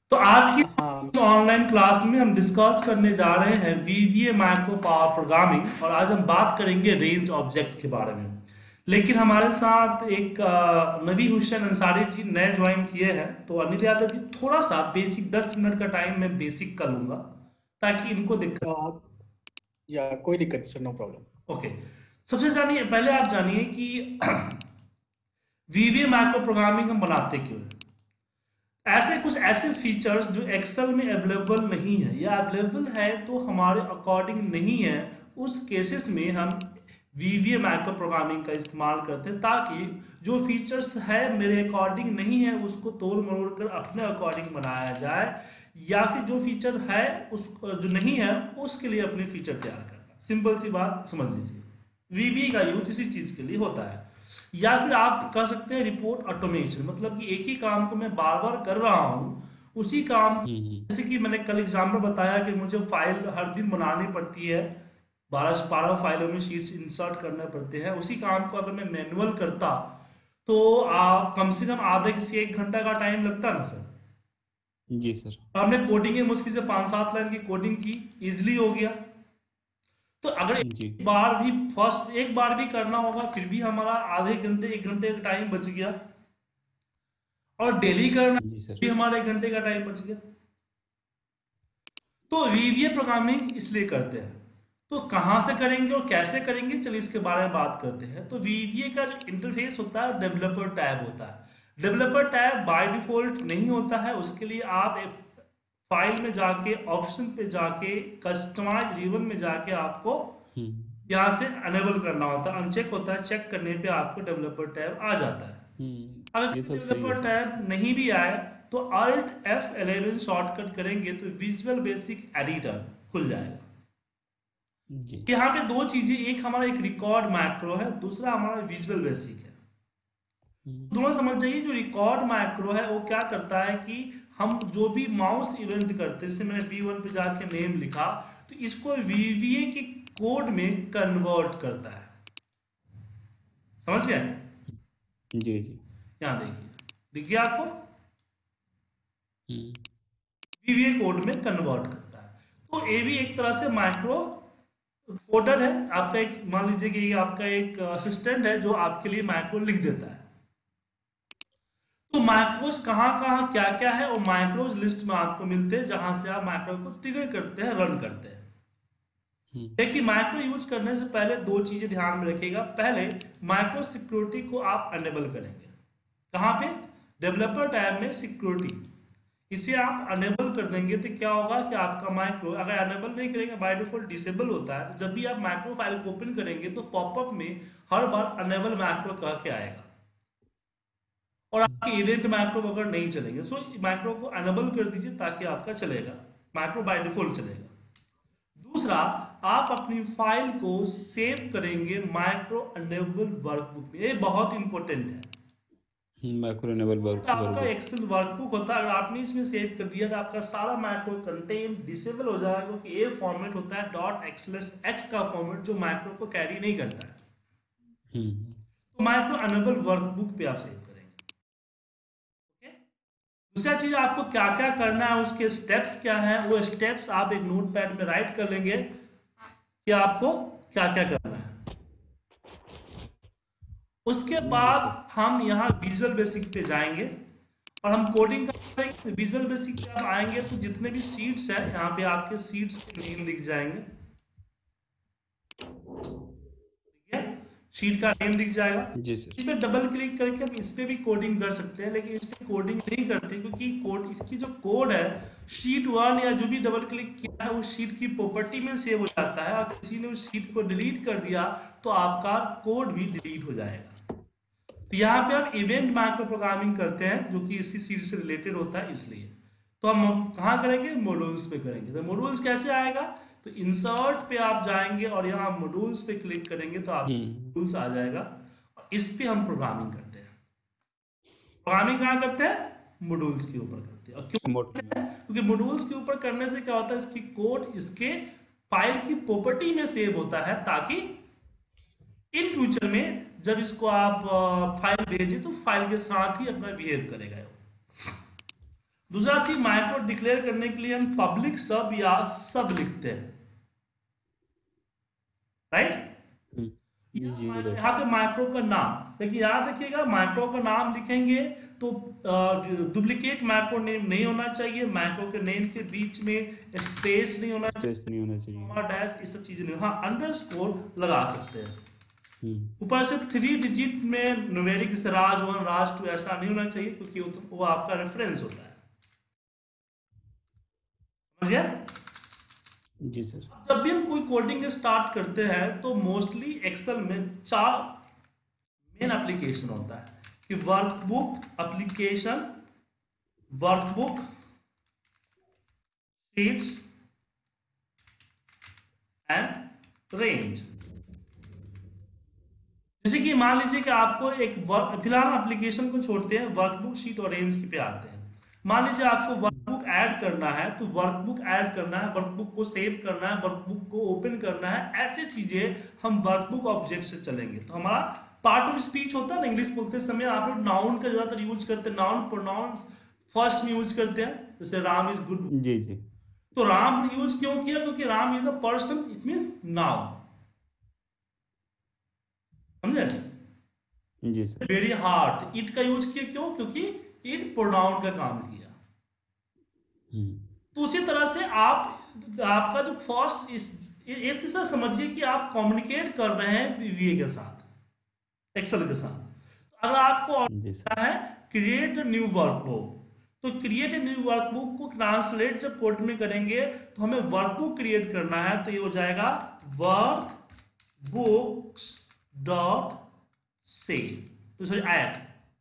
तो आज हाँ। की ऑनलाइन क्लास में हम डिस्कस करने जा रहे हैं वीवीए मैक्रो पावर प्रोग्रामिंग, और आज हम बात करेंगे रेंज ऑब्जेक्ट के बारे में। लेकिन हमारे साथ एक नबी हुसैन अंसारी जी नए ज्वाइन किए हैं, तो अनिल यादव जी थोड़ा सा बेसिक 10 मिनट का टाइम मैं बेसिक कर लूंगा ताकि इनको दिक्कत। आ, या कोई दिक्कत सर, नो प्रॉब्लम। ओके, सबसे जानिए, पहले आप जानिए कि वीवीए मैक्रो प्रोग्रामिंग हम बनाते क्यों हैं। ऐसे कुछ ऐसे फीचर्स जो एक्सेल में अवेलेबल नहीं है या अवेलेबल है तो हमारे अकॉर्डिंग नहीं है, उस केसेस में हम वीवीए मैक्रो प्रोग्रामिंग का इस्तेमाल करते हैं, ताकि जो फीचर्स है मेरे अकॉर्डिंग नहीं है उसको तोड़ मरोड़ कर अपने अकॉर्डिंग बनाया जाए, या फिर जो फीचर है उस जो नहीं है उसके लिए अपने फीचर तैयार करना। सिंपल सी बात समझ लीजिए, वीवीए का यूज इसी चीज के लिए होता है। या फिर आप कह सकते हैं रिपोर्ट ऑटोमेशन, मतलब कि एक ही काम को मैं बार बार कर रहा हूँ, उसी काम, जैसे कि मैंने कल एग्जाम में बताया कि मुझे फाइल हर दिन बनानी पड़ती है, 12 12 फाइलों में शीट्स इंसर्ट करने पड़ते हैं, उसी काम को अगर मैं मैनुअल करता तो कम से कम आधे से 1 घंटा का टाइम लगता ना सर। जी सर। हमने कोडिंग में मुश्किल से 5 7 लाइन की कोडिंग की, इजिली हो गया। तो अगर जी एक बार भी करना होगा फिर भी हमारा आधे घंटे 1 घंटे का टाइम बच गया, और डेली करना जी सर। भी हमारा 1 घंटे का टाइम बच गया। तो वीवीए प्रोग्रामिंग इसलिए करते हैं। तो कहाँ से करेंगे और कैसे करेंगे, चलिए इसके बारे में बात करते हैं। तो वीवीए का जो इंटरफेस होता है डेवलपर टैब होता है। डेवलपर टैब बाय डिफॉल्ट नहीं होता है, उसके लिए आप एक फाइल में जाके ऑप्शन पे जाके कस्टमाइज रिबन में जाके आपको हम्म। यहाँ से अनेबल करना होता है, अनचेक होता है, चेक करने पे आपको डेवलपर टैब आ जाता है। ये अगर सब सही है डेवलपर सर। टैब नहीं भी आए तो Alt F11 शॉर्टकट करेंगे तो विजुअल बेसिक एडिटर खुल जाएगा। जी। यहाँ पे दो चीजें, एक हमारा एक रिकॉर्ड मैक्रो है, दूसरा हमारा विजुअल बेसिक है। हम्म। दोनों समझ जाइए। जो रिकॉर्ड मैक्रो है वो क्या करता है कि हम जो भी माउस इवेंट करते हैं, जैसे मैंने P1 पे जाके नेम लिखा, तो इसको वीवीए के कोड में कन्वर्ट करता है। समझ गए? जी जी। यहाँ देखिए, दिख गया आपको? हम्म। वीवीए कोड में कन्वर्ट करता है। तो ये भी एक तरह से माइक्रो कोडर है आपका। एक मान लीजिए कि ये आपका एक असिस्टेंट है जो आपके लिए माइक्रो लिख देता है। तो माइक्रोज कहाँ कहाँ क्या क्या है, और माइक्रोज लिस्ट में आपको मिलते हैं जहां से आप माइक्रो को ट्रिगर करते हैं, रन करते हैं। हम्म। देखिए, माइक्रो यूज करने से पहले दो चीजें ध्यान में रखिएगा। पहले, माइक्रो सिक्योरिटी को आप अनेबल करेंगे। कहाँ पे? डेवलपर टैब में सिक्योरिटी, इसे आप अनेबल कर देंगे तो क्या होगा कि आपका माइक्रो, अगर अनेबल नहीं करेंगे बाय डिफॉल्ट डिसेबल होता है, तो जब भी आप माइक्रो फाइल को ओपन करेंगे तो पॉपअप में हर बार अनेबल माइक्रो कह के आएगा, और आपके इवेंट माइक्रो अगर नहीं चलेंगे, सो माइक्रो को अनेबल कर दीजिए ताकि आपका चलेगा, माइक्रो बाय डिफॉल्ट चलेगा। दूसरा, आप अपनी फाइल को सेव करेंगे माइक्रो अनेबल वर्कबुक में, ये बहुत इंपॉर्टेंट है। माइक्रो इनेबल आपका वर्कबुक। एक्सेल वर्कबुक होता है, अगर आपने इसमें सेव कर दिया तो आपका सारा मैक्रो कंटेंट डिसेबल हो जाएगा, क्योंकि ये फॉर्मेट होता है डॉट एक्सएलएस एक्स का फॉर्मेट जो मैक्रो को कैरी नहीं करता है। हम्म। तो मैक्रो अनेबल वर्कबुक पे आप सेव करेंगे। ओके। दूसरा चीज, आपको क्या क्या करना है, उसके स्टेप्स क्या है, वो स्टेप्स आप एक नोट पैड में राइट कर लेंगे कि आपको क्या क्या करना है। उसके जी बाद सर। हम यहाँ विजुअल बेसिक पे जाएंगे और हम कोडिंग करेंगे। विजुअल बेसिक पे आप आएंगे तो जितने भी सीट्स है यहाँ पे आपके सीट्स के नेम लिख जाएंगे। ठीक है, शीट का नेम दिख जाएगा। जी सर। इस पे डबल क्लिक करके हम इस पे भी कोडिंग कर सकते हैं, लेकिन इस पे कोडिंग नहीं करते क्योंकि कोड, इसकी जो कोड है शीट 1 या जो भी डबल क्लिक किया है उस शीट की प्रॉपर्टी में सेव हो जाता है, और किसी ने उस शीट को डिलीट कर दिया तो आपका कोड भी डिलीट हो जाएगा। तो यहाँ पे हम इवेंट मैक्रो प्रोग्रामिंग करते हैं जो कि इसी सीरीज से रिलेटेड होता है, इसलिए। तो हम कहाँ करेंगे? मॉड्यूल्स पे करेंगे। तो मॉड्यूल्स कैसे आएगा? तो इंसर्ट पे आप जाएंगे और यहाँ मॉड्यूल्स पे क्लिक करेंगे तो आप हम्म। मॉड्यूल्स आ जाएगा, और इस पे हम प्रोग्रामिंग करते हैं। प्रोग्रामिंग कहाँ करते हैं? मॉड्यूल्स के ऊपर करते हैं। और क्यों मोड। करते हैं? क्योंकि मॉड्यूल्स के ऊपर करने से क्या होता है, इसकी कोड इसके फाइल की प्रॉपर्टी में सेव होता है, ताकि इन फ्यूचर में जब इसको आप फाइल भेजें तो फाइल के साथ ही अपना बिहेव करेगा वो। दूसरा चीज, माइक्रो डिक्लेयर करने के लिए हम पब्लिक सब या सब लिखते हैं, राइट। जी जी राइट। यहाँ पे माइक्रो का नाम, देखिए याद रखिएगा, माइक्रो का नाम लिखेंगे तो डुप्लीकेट माइक्रो नेम नहीं होना चाहिए, माइक्रो के नेम के बीच में स्पेस नहीं होना चाहिए, स्पेस नहीं होना चाहिए। कॉमा डैश ये सब चीजें नहीं, हाँ अंडरस्कोर लगा सकते हैं। हम्म ऊपर से 3 डिजिट में न्यूमेरिक, जैसे राज 1 राज 2 ऐसा नहीं होना चाहिए, क्योंकि वो आपका रेफरेंस होता है, समझ गया। जी सर। जब भी हम कोई कोडिंग स्टार्ट करते हैं तो मोस्टली एक्सेल में 4 मेन एप्लीकेशन होता है, कि workbook application, workbook, sheets and range. जैसे कि मान लीजिए कि आपको एक फिलहाल एप्लीकेशन को छोड़ते हैं, वर्कबुक, शीट और रेंज पे आते हैं। मान लीजिए आपको वर्कबुक ऐड करना है, तो वर्कबुक ऐड करना है, वर्कबुक को सेव करना है, वर्कबुक को ओपन करना है, ऐसे चीजें हम वर्कबुक ऑब्जेक्ट से चलेंगे। तो हमारा पार्ट ऑफ स्पीच होता है ना, इंग्लिश बोलते समय आप लोग नाउन का ज्यादातर यूज करते हैं, नाउन प्रोनाउंस फर्स्ट में यूज करते हैं, जैसे राम इज गुड। जी जी। तो राम यूज क्यों किया, क्योंकि Ram is a person, it mean noun, समझे। जी सर। वेरी हार्ड, इट का यूज किया क्यों, क्योंकि इट प्रोनाउन का काम किया। तो उसी तरह से आपका जो फर्स्ट इस एक तरह समझिए कि आप कम्युनिकेट कर रहे हैं वीवीए के साथ, एक्सेल के साथ। तो अगर आपको जी सर। है क्रिएट न्यू वर्कबुक, तो क्रिएट न्यू वर्कबुक को ट्रांसलेट जब कोड में करेंगे तो हमें वर्कबुक क्रिएट करना है, तो ये हो जाएगा वर्क बुक्स डॉट से, तो सॉरी ऐड,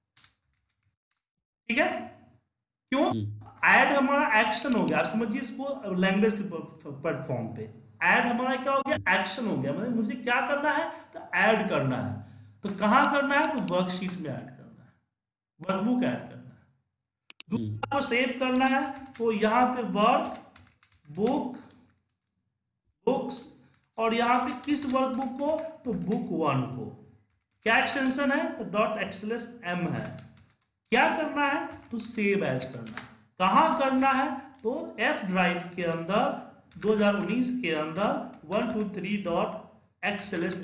ठीक है। क्यों, ऐड हमारा एक्शन हो गया, आप समझिए इसको लैंग्वेज के प्लेटफॉर्म पे, ऐड हमारा क्या हो गया, एक्शन हो गया, मतलब मुझे क्या करना है, तो ऐड करना है। तो कहां करना है, तो वर्कशीट में ऐड करना है, वर्कबुक ऐड करना है। दूसरा को सेव करना है, तो यहां पे वर्क बुक बुक्स, और यहां पे किस वर्कबुक को, तो बुक 1 को। क्या एक्सटेंशन है, तो डॉट एक्सएलएस एम है। क्या करना है, तो सेव एज करना है। कहां करना है, तो एफ ड्राइव के अंदर 2019 के अंदर 123 डॉट एक्सएलएस,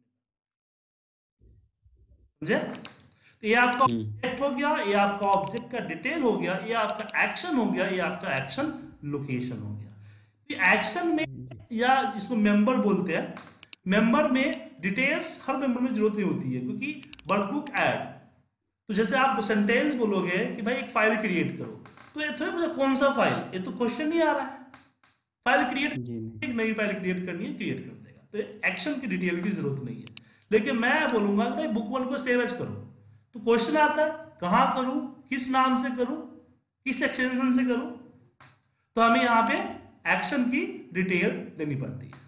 समझे। तो ये आपका ऑब्जेक्ट हो गया, ये आपका ऑब्जेक्ट का डिटेल हो गया, ये आपका एक्शन हो गया, ये आपका एक्शन लोकेशन हो गया। तो एक्शन में, या इसको मेंबर बोलते हैं, मेंबर में डिटेल्स हर मेंबर में जरूरत नहीं होती है, क्योंकि वर्कबुक ऐड, तो जैसे आप सेंटेंस बोलोगे कि भाई एक फाइल क्रिएट करो, तो ये थोड़ा मुझे कौन सा फाइल, ये तो क्वेश्चन नहीं आ रहा है, फाइल क्रिएट, एक नई फाइल क्रिएट करनी है, क्रिएट कर देगा, तो एक्शन की डिटेल की जरूरत नहीं है। लेकिन मैं बोलूंगा कि भाई बुक 1 को सेव एज करो, तो क्वेश्चन आता है कहां करूं, किस नाम से करूं, किस एक्सटेंशन से करूं, तो हमें यहां पे एक्शन की डिटेल देनी पड़ती है,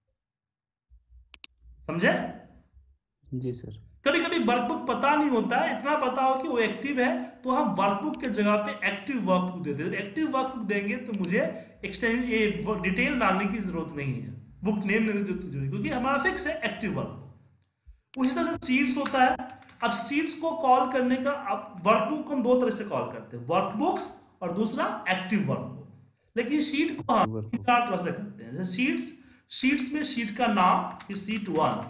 समझे। जी सर। कभी कभी वर्कबुक पता नहीं होता है, इतना पता हो कि वो एक्टिव है, तो हम वर्कबुक के जगह पे एक्टिव वर्कबुक देते हैं। एक्टिव वर्कबुक देंगे तो मुझे एक्सटेंड डिटेल डालने की जरूरत नहीं है, बुक नेम देने की जरूरत नहीं, क्योंकि हमारा फिक्स है एक्टिव वर्कबुक। उसी तरह से सीट्स होता है। अब सीट्स को कॉल करने का, अब वर्कबुक को हम 2 तरह से कॉल करते हैं, वर्कबुक्स और दूसरा एक्टिव वर्कबुक। लेकिन शीट को हम 4 तरह से करते हैं। जैसे शीट्स में शीट का नाम शीट 1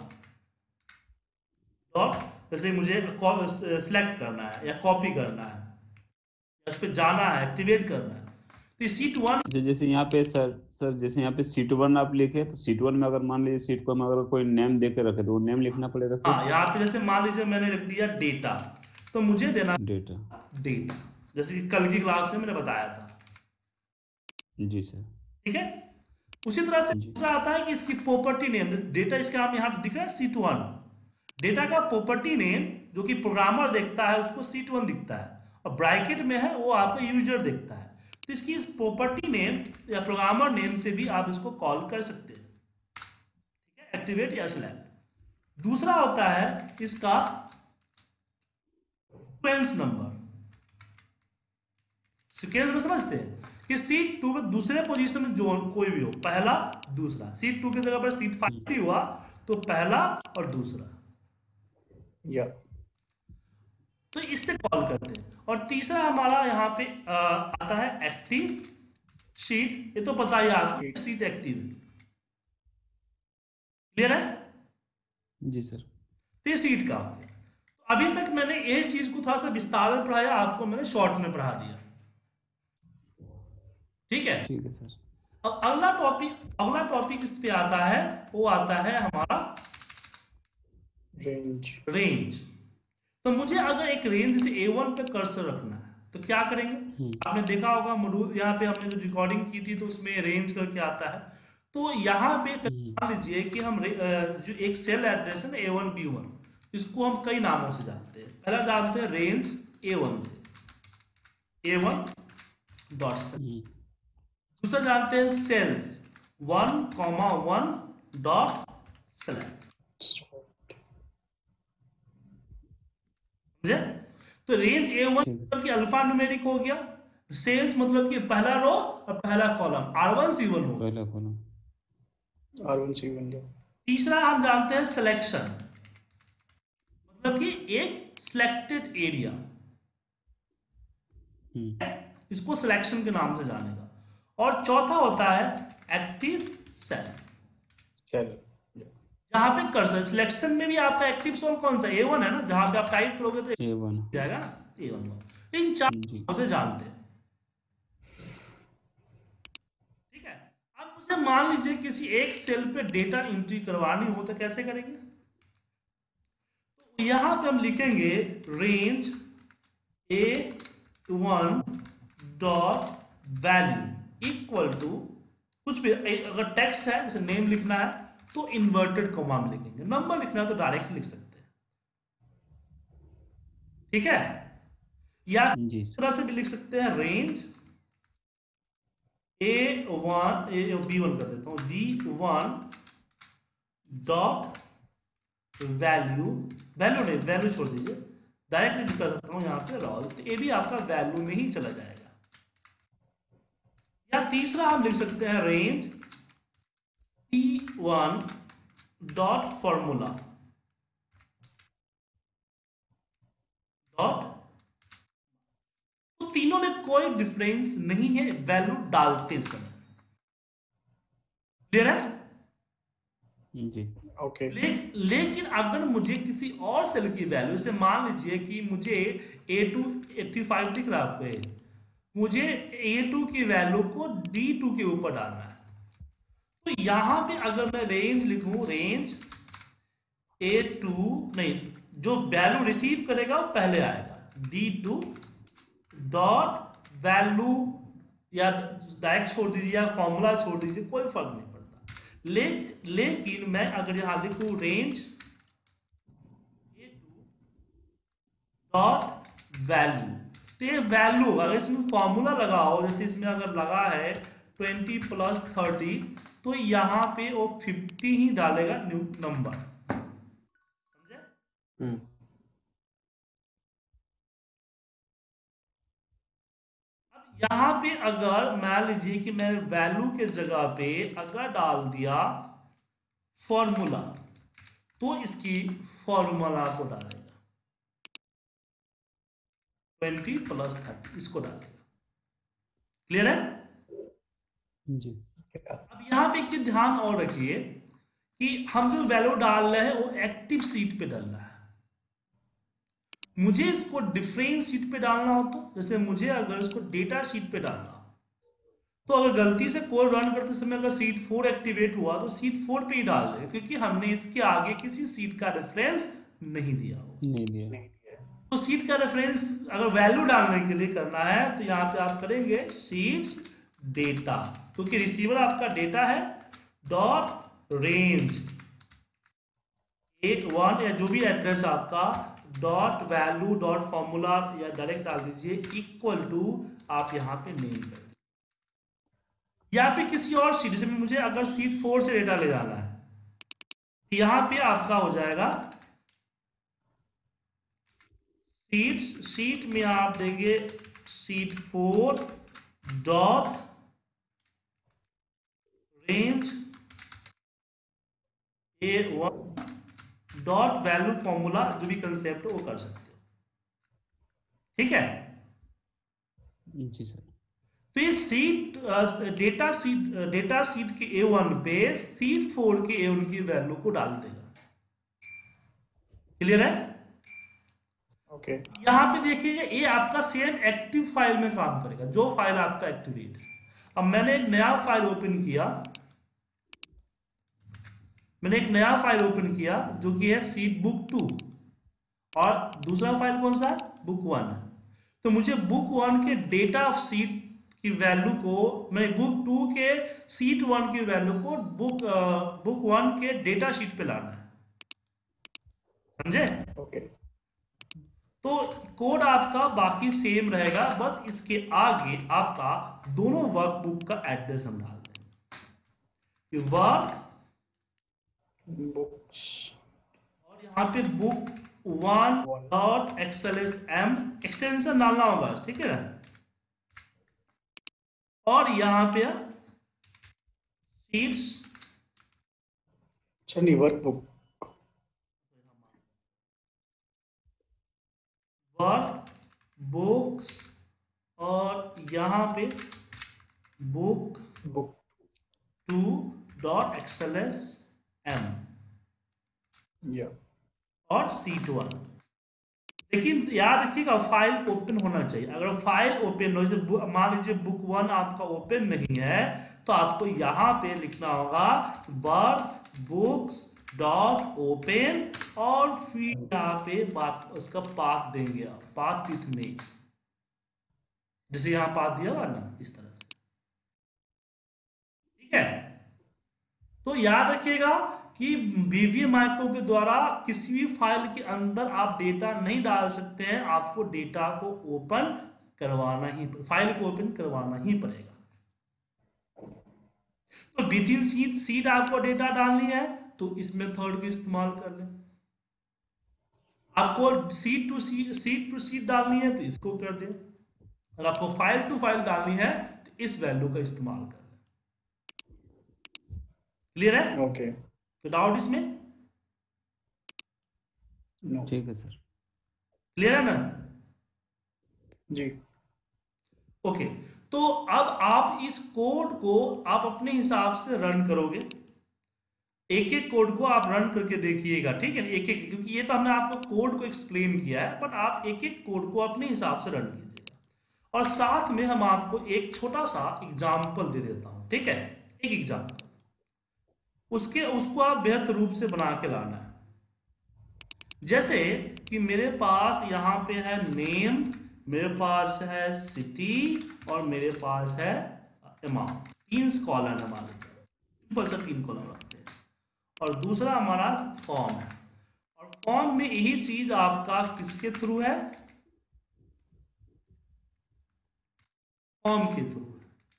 डॉट, जैसे मुझे सिलेक्ट करना है या कॉपी करना है या उस पर जाना है, एक्टिवेट करना है, तो शीट 1। जैसे यहाँ पे सर जैसे यहाँ पे सीट 1 आप लिखे, तो सीट 1 में अगर मान लीजिए सीट को हम अगर कोई नेम दे के रखे, तो वो नेम लिखना पड़ेगा फिर। हाँ, यहाँ पे जैसे मान लीजिए मैंने लिख दिया डेटा, तो मुझे देना डेटा। डेटा, जैसे कि कल की क्लास में मैंने बताया था, जी सर। ठीक है। उसी तरह से दूसरा आता है कि इसकी प्रॉपर्टी नेम, डेटा इसका नाम यहाँ पे दिख रहा है शीट 1, डेटा का प्रॉपर्टी नेम जो कि प्रोग्रामर देखता है उसको शीट 1 दिखता है, और ब्रैकेट में है वो आपका यूजर देखता है। तो इसकी प्रॉपर्टी नेम या प्रोग्रामर नेम से भी आप इसको कॉल कर सकते हैं, ठीक है, एक्टिवेट या सिलेक्ट। दूसरा होता है इसका सीक्वेंस नंबर, सीक्वेंस में समझते हैं कि सीट 2 में दूसरे पोजीशन में जो कोई भी हो, पहला दूसरा, सीट 2 की जगह पर सीट 5 भी हुआ तो पहला और दूसरा, या तो इससे कॉल करते हैं। और तीसरा हमारा यहाँ पे आता है एक्टिव शीट। ये तो पता ही आपको शीट एक्टिव है, क्लियर है? जी सर। तो ये शीट का हो गया। तो अभी तक मैंने ये चीज को थोड़ा सा विस्तार में पढ़ाया, आपको मैंने शॉर्ट में पढ़ा दिया, ठीक है? ठीक है सर। अब अगला टॉपिक इस पे आता है, वो आता है हमारा रेंज। तो मुझे अगर एक रेंज से A1 पे कर्सर रखना है तो क्या करेंगे? आपने देखा होगा मॉड्यूल, यहाँ पे हमने जो रिकॉर्डिंग की थी तो उसमें रेंज करके आता है। तो यहाँ पे मान लीजिए कि हम जो एक सेल एड्रेस है ना A1 B1, इसको हम कई नामों से जानते हैं। पहला जानते हैं रेंज A1 से, A1 डॉट सेल। दूसरा जानते हैं सेल्स 1,1 डॉट सेलेक्ट, समझे? तो रेंज A1 मतलब कि अल्फा न्यूमेरिक हो गया, सेल्स मतलब कि पहला रो और पहला कॉलम R1 C1 हो, पहला कॉलम R1 C1। तीसरा हम जानते हैं सिलेक्शन, मतलब कि एक सिलेक्टेड एरिया, इसको सिलेक्शन के नाम से जानेगा। और चौथा होता है एक्टिव सेल, जहां पे कर्सर, सिलेक्शन में भी आपका एक्टिव सेल कौन सा A1 है ना, जहां पे आप टाइप करोगे तो A1 जाएगा ना A1। इन चार से जानते हैं, ठीक है? अब मुझे मान लीजिए किसी एक सेल पे डेटा एंट्री करवानी हो तो कैसे करेंगे? तो यहां पे हम लिखेंगे range A1 dot value equal to कुछ भी, अगर टेक्स्ट है जैसे नेम लिखना है तो इन्वर्टेड कॉमा में लिखेंगे, नंबर लिखना है तो डायरेक्ट लिख सकते हैं, ठीक है? या इस तरह से भी लिख सकते हैं रेंज A1 B1 कर देता हूं, B1 डॉट वैल्यू, वैल्यू नहीं, वैल्यू छोड़ दीजिए, डायरेक्टली कर सकता हूं यहाँ पे रॉल, तो ये भी आपका वैल्यू में ही चला जाएगा। या तीसरा हम लिख सकते हैं range P1 dot formula dot, तो तीनों में कोई डिफरेंस नहीं है वैल्यू डालते समय, क्लियर है? जी ओके। लेकिन अगर मुझे किसी और सेल की वैल्यू से, मान लीजिए कि मुझे A2 85 दिख रहा है आपको, मुझे A2 की वैल्यू को D2 के ऊपर डालना है, तो यहां पे अगर मैं रेंज लिखूं, रेंज A2 नहीं, जो वैल्यू रिसीव करेगा वो पहले आएगा D2 डॉट वैल्यू, या डायरेक्ट छोड़ दीजिए या फॉर्मूला छोड़ दीजिए, कोई फर्क नहीं पड़ता। लेकिन मैं अगर यहां लिखूं रेंज A2 डॉट वैल्यू, तो ये वैल्यू अगर इसमें फॉर्मूला लगा हो, जैसे इसमें अगर लगा है 20 + 30, तो यहां पे वो 50 ही डालेगा नंबर, समझे? अब यहां पे अगर मान लीजिए कि मैं वैल्यू के जगह पे अगर डाल दिया फॉर्मूला, तो इसकी फॉर्मूला को डालेगा 20 + 30, इसको डालेगा, क्लियर है? जी। अब यहां पे एक चीज ध्यान और रखिए कि हम जो वैल्यू डाल रहे हैं वो एक्टिव सीट पे डाल रहा है। मुझे इसको डिफरेंट सीट पे डालना हो तो, जैसे मुझे अगर इसको डेटा सीट पे डालना हो, तो अगर गलती से कोड रन करते समय अगर सीट 4 एक्टिवेट हुआ तो सीट 4 पे ही डाल दे, क्योंकि हमने इसके आगे किसी सीट का रेफरेंस नहीं दिया हो। नहीं दिया। तो सीट का रेफरेंस अगर वैल्यू डालने के लिए करना है तो यहाँ पे आप करेंगे सीट्स डेटा, क्योंकि रिसीवर आपका डेटा है, डॉट रेंज A1 या जो भी एड्रेस आपका, डॉट वैल्यू डॉट फॉर्मूला, या डायरेक्ट डाल दीजिए इक्वल टू, आप यहाँ पे नेम कर दीजिए, या फिर किसी और सीट, जैसे मुझे अगर सीट 4 से डेटा ले जाना है, यहाँ पे आपका हो जाएगा सीट में आप देंगे sheet 4 dot range A1 dot value formula, जो भी कंसेप्ट है वो कर सकते हो, ठीक है। जी सर। तो ये डेटा सीट के A1 पे सीट 4 के A1 की वैल्यू को डाल देगा। क्लियर है? ओके यहां पे देखिएगा ये आपका सेम एक्टिव फाइल में काम करेगा, जो फाइल आपका एक्टिवेट है। अब मैंने एक नया फाइल ओपन किया, जो कि है सीट बुक 2, और दूसरा फाइल कौन सा है? बुक 1। तो मुझे बुक 1 के डेटा ऑफ सीट की वैल्यू को, मैं बुक 2 के सीट 1 की वैल्यू को बुक 1 के डेटा शीट पे लाना है। समझे? ओके तो कोड आपका बाकी सेम रहेगा, बस इसके आगे आपका दोनों वर्कबुक का एड्रेस हम डाल देंगे। वर्क बुक्स और यहाँ पे बुक 1.xlsm एक्सटेंशन डालना होगा, ठीक है ना? और यहाँ पे शीट्स नहीं वर्कबुक वर्क बुक्स, और यहाँ पे बुक बुक 2.xlsm या और सीट 1। लेकिन याद रखिएगा फाइल ओपन होना चाहिए। अगर फाइल ओपन हो, जैसे मान लीजिए बुक 1 आपका ओपन नहीं है, तो आपको यहाँ पे लिखना होगा वर्क बुक्स डॉट ओपन, और फिर यहाँ पे बात उसका पाथ देंगे आप, पाथ विथ नेम, जैसे यहाँ पाथ दिया हुआ ना, इस तरह से। ठीक है? तो याद रखिएगा कि वीवीएम माइक्रो के द्वारा किसी भी फाइल के अंदर आप डेटा नहीं डाल सकते हैं, आपको डेटा को ओपन करवाना ही, फाइल को ओपन करवाना ही पड़ेगा। तो विदिन सीट आपको डेटा डालनी है तो इस मेथड का इस्तेमाल कर लें। आपको सीट टू सीट डालनी है तो इसको कर दें। अगर आपको फाइल टू फाइल डालनी है तो इस वैल्यू का इस्तेमाल कर लें। क्लियर है? ओके तो डाउट इसमें? नो ठीक है सर। क्लियर है ना? जी ओके। तो अब आप इस कोड को आप अपने हिसाब से रन करोगे। एक एक कोड को आप रन करके देखिएगा, ठीक है? एक एक, क्योंकि ये तो हमने आपको कोड को एक्सप्लेन किया है, बट आप एक एक कोड को अपने हिसाब से रन कीजिएगा। और साथ में हम आपको एक छोटा सा एग्जाम्पल दे देता हूं, ठीक है? एक एग्जाम्पल, उसको आप बेहतर रूप से बना के लाना है। जैसे कि मेरे पास यहाँ पे है नेम, मेरे पास है सिटी, और मेरे पास है अमाउंट। 3 कॉलम है हमारे, सिंपल सा 3 कॉलम रखते हैं। और दूसरा हमारा फॉर्म है, और फॉर्म में यही चीज आपका किसके थ्रू है? फॉर्म के थ्रू।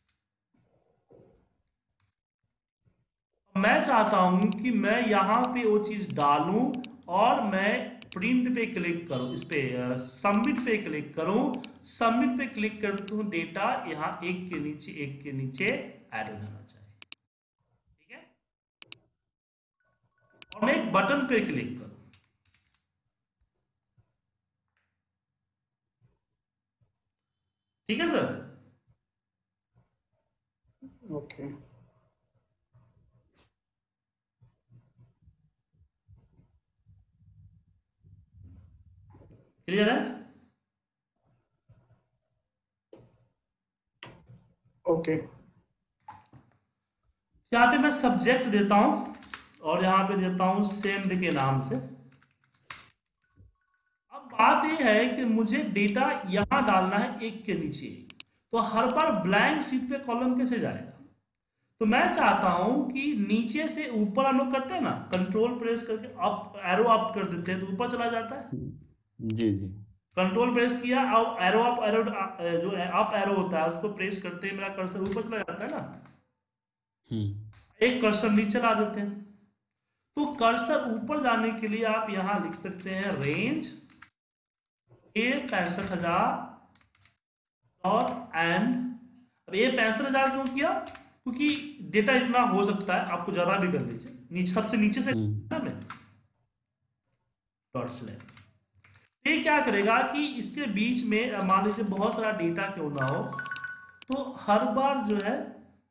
मैं चाहता हूं कि मैं यहां पे वो चीज डालूं, और मैं प्रिंट पे क्लिक करूं, इस पे सबमिट पे क्लिक करूं। सबमिट पे क्लिक करता हूं, डेटा यहां एक के नीचे ऐड हो जाना चाहिए, ठीक है? और मैं एक बटन पे क्लिक करूं, ठीक है सर? ओके क्लियर है? ओके यहाँ पे मैं सब्जेक्ट देता हूं, और यहाँ पे देता हूं सेंड के नाम से। अब बात यह है कि मुझे डेटा यहां डालना है एक के नीचे, तो हर बार ब्लैंक शीट पे कॉलम कैसे जाएगा? तो मैं चाहता हूं कि नीचे से ऊपर हम लोग करते हैं ना, कंट्रोल प्रेस करके अप एरो अप कर देते हैं तो ऊपर चला जाता है। जी जी। कंट्रोल प्रेस किया, अब एरो अप, एरो जो अप एरो होता है उसको प्रेस करते ही मेरा कर्सर ऊपर चला जाता है ना। एक कर्सर नीचे ला देते हैं। तो कर्सर ऊपर जाने के लिए आप यहां लिख सकते हैं रेंज A65,000 और एंड। अब ये 65,000 क्यों किया? क्योंकि डेटा इतना हो सकता है, आपको ज्यादा भी कर लीजिए, नीचे सबसे नीचे से में डॉट स्लैश। ये क्या करेगा कि इसके बीच में मान लीजिए बहुत सारा डेटा क्यों ना हो, तो हर बार जो है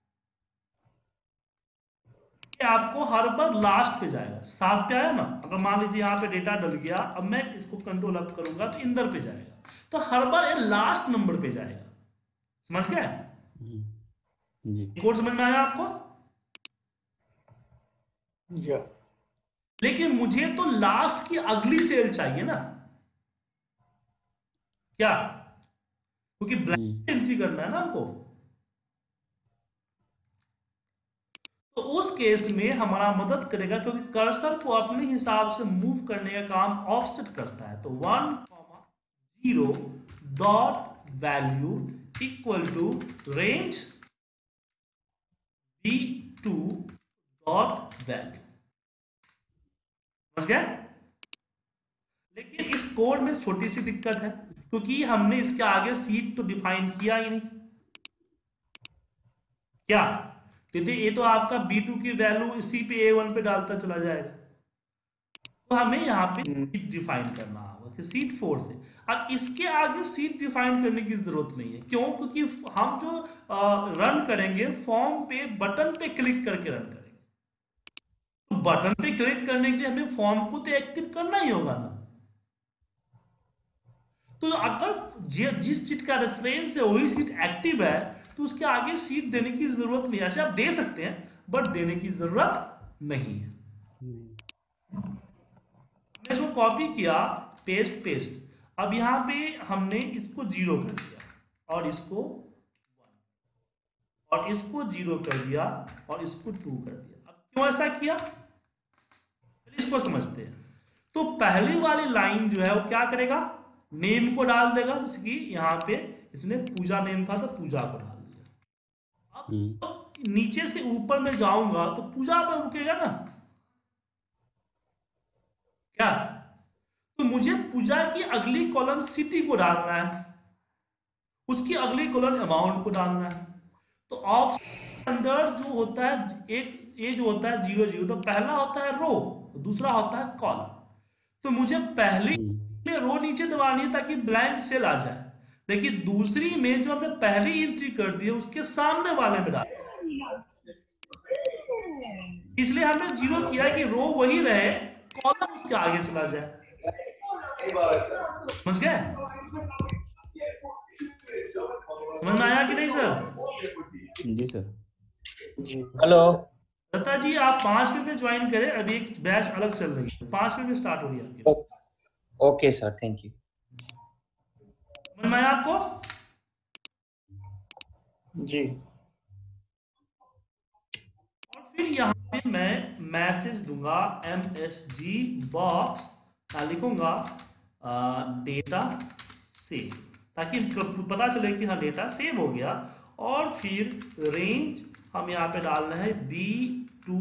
आपको हर बार लास्ट पे जाएगा, 7 पे आया ना, अगर मान लीजिए यहाँ पे डेटा डल गया, अब मैं इसको कंट्रोल अप करूंगा तो इंदर पे जाएगा, तो हर बार ये लास्ट नंबर पे जाएगा। समझ गए? जी कोड समझ में आया आपको? या लेकिन मुझे तो लास्ट की अगली सेल चाहिए ना, क्या? क्योंकि ब्लैंक एंट्री करना है ना हमको। तो उस केस में हमारा मदद करेगा, क्योंकि कर्सर को अपने हिसाब से मूव करने का काम ऑफसेट करता है। तो 1,0 dot value equal to range v2 dot value. समझ गए? लेकिन इस कोड में छोटी सी दिक्कत है, क्योंकि हमने इसके आगे सीट तो डिफाइन किया ही नहीं। क्या? क्योंकि ये तो आपका b2 की वैल्यू इसी पे a1 पे डालता चला जाएगा, तो हमें यहाँ पे सीट डिफाइन करना होगा कि सीट 4 से। अब इसके आगे सीट डिफाइन करने की जरूरत नहीं है। क्यों? क्योंकि हम जो रन करेंगे फॉर्म पे बटन पे क्लिक करके रन करेंगे, तो बटन पे क्लिक करने के लिए हमें फॉर्म को तो एक्टिव करना ही होगा ना। तो अगर जिस सीट का रेफरेंस है वही सीट एक्टिव है, तो उसके आगे सीट देने की जरूरत नहीं है। ऐसे आप दे सकते हैं, बट देने की जरूरत नहीं है। मैंने इसको कॉपी किया, पेस्ट पेस्ट। अब यहां पे हमने इसको 0 कर दिया और इसको 1 और इसको 0 कर दिया और इसको 2 कर दिया। अब क्यों ऐसा किया, इसको समझते हैं। तो पहली वाली लाइन जो है वो क्या करेगा, नेम को डाल देगा, जैसे कि यहाँ पे इसने पूजा नेम था तो पूजा को डाल दिया। अब तो नीचे से ऊपर में जाऊंगा तो पूजा पर रुकेगा ना, क्या? तो मुझे पूजा की अगली कॉलम सिटी को डालना है, उसकी अगली कॉलम अमाउंट को डालना है। तो ऑप्शन के अंदर जो होता है एक ये जो होता है 0 0, तो पहला होता है रो, दूसरा होता है कॉलम। तो मुझे पहली रो नीचे दबानी है ताकि ब्लैंक सेल आ जाए, लेकिन दूसरी में जो हमने पहली एंट्री कर दी है उसके सामने वाले में डाल, इसलिए हमने 0 किया कि रो वही रहे, कॉलम उसके आगे चला जाए। समझ गए? समझ में आया कि नहीं सर? जी सर। हेलो दत्ता जी, आप 5 मिनट में ज्वाइन करें, अभी एक बैच अलग चल रही है, 5 मिनट में स्टार्ट हो रही है आपकी। Okay sir, thank you. समझ में आया आपको? जी। और फिर यहाँ पे मैं मैसेज दूंगा MSG बॉक्स, लिखूंगा डेटा सेव, ताकि पता चले कि हाँ डेटा सेव हो गया। और फिर रेंज हम यहाँ पे डालना है B2,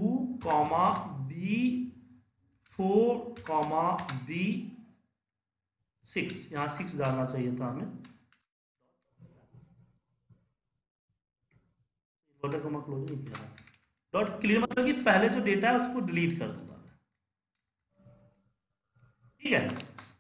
B4, B6, यहाँ 6 डालना चाहिए था हमें। क्लोज नहीं किया, डॉट क्लियर मतलब कि पहले जो डेटा है उसको डिलीट कर दूंगा। ठीक है?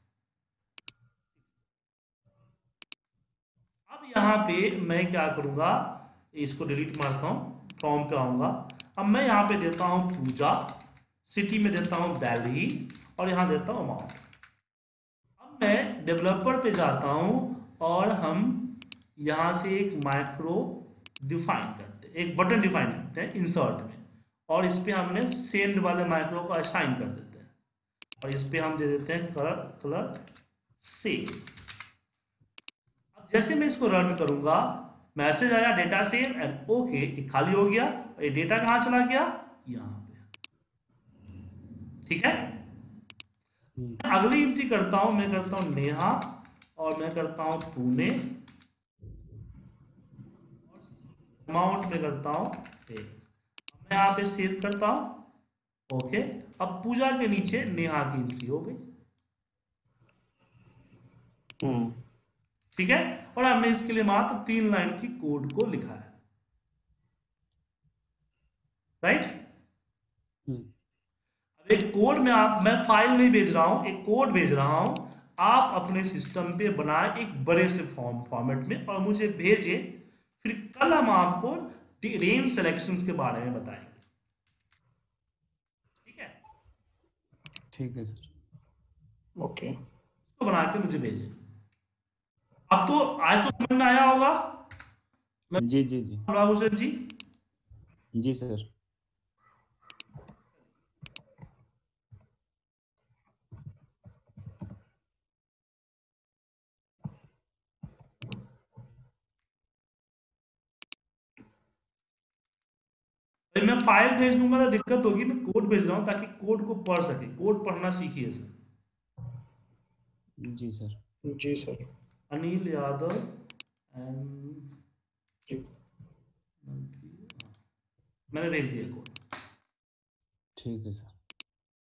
अब यहाँ पे मैं क्या करूंगा, इसको डिलीट मारता हूँ, फॉर्म पे आऊंगा। अब मैं यहाँ पे देता हूँ पूजा, सिटी में देता हूँ दिल्ली और यहाँ देता हूँ अमाउंट। अब मैं डेवलपर पे जाता हूँ और हम यहाँ से एक माइक्रो डिफाइन करते हैं, एक बटन डिफाइन करते हैं इंसर्ट में, और इस पे हमने सेंड वाले माइक्रो को असाइन कर देते हैं और इस पे हम दे देते हैं कलर सेव। अब जैसे मैं इसको रन करूंगा, मैसेज आया डेटा सेव एंड ओके, ये खाली हो गया। ये डेटा कहाँ चला गया, यहाँ पे। ठीक है? अगली एंट्री करता हूं, मैं करता हूं नेहा और मैं करता हूं पुणे, अमाउंट में करता हूं मैं यहाँ पे सेव करता हूं। ओके, अब पूजा के नीचे नेहा की एंट्री हो गई। ठीक है? और हमने इसके लिए मात्र 3 लाइन की कोड को लिखा है। राइट? अब एक कोड में मैं फाइल नहीं भेज रहा हूं, एक कोड भेज रहा हूं। आप अपने सिस्टम पे बनाए एक बड़े से फॉर्मेट में और मुझे भेजें, फिर कल हम आपको रेंज सिलेक्शंस के बारे में बताएंगे। ठीक है, ठीक है सर। ओके। इसको बना के मुझे भेजें। अब तो आज तो समझ में आया होगा जी जी जी राघुशेर जी। जी सर। अरे मैं फाइल भेज दूंगा तो दिक्कत होगी, मैं कोड भेज रहा हूँ ताकि कोड को पढ़ सके, कोड पढ़ना सीखिए सर। जी सर। जी सर। अनिल यादव एंड जी। मैंने भेज दिया कोड। ठीक है सर।